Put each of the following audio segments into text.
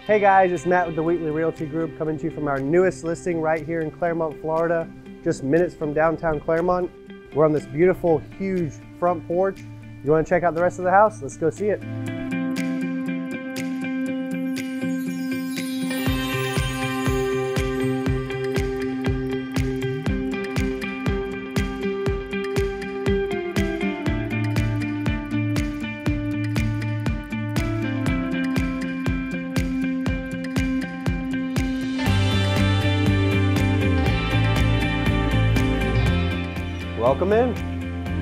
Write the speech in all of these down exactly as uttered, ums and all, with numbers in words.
Hey guys, it's Matt with the Wheatley Realty Group coming to you from our newest listing right here in Clermont, Florida, just minutes from downtown Clermont. We're on this beautiful, huge front porch. You want to check out the rest of the house? Let's go see it. Welcome in.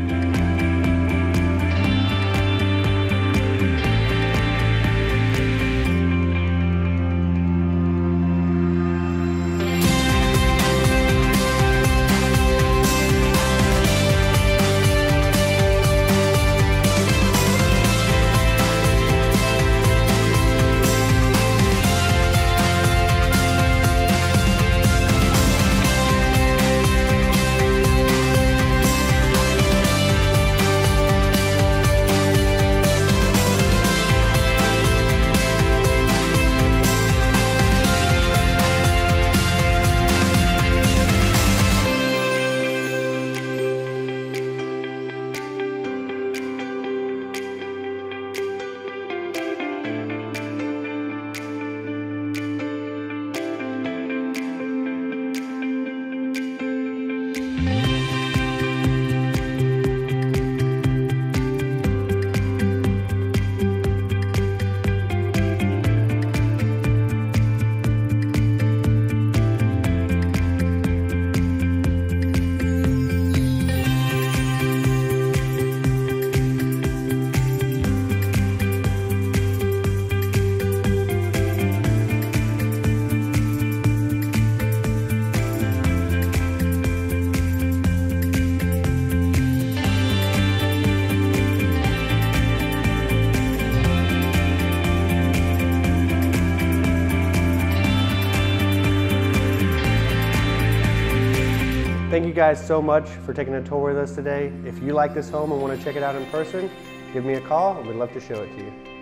Thank you guys so much for taking a tour with us today. If you like this home and want to check it out in person, give me a call and we'd love to show it to you.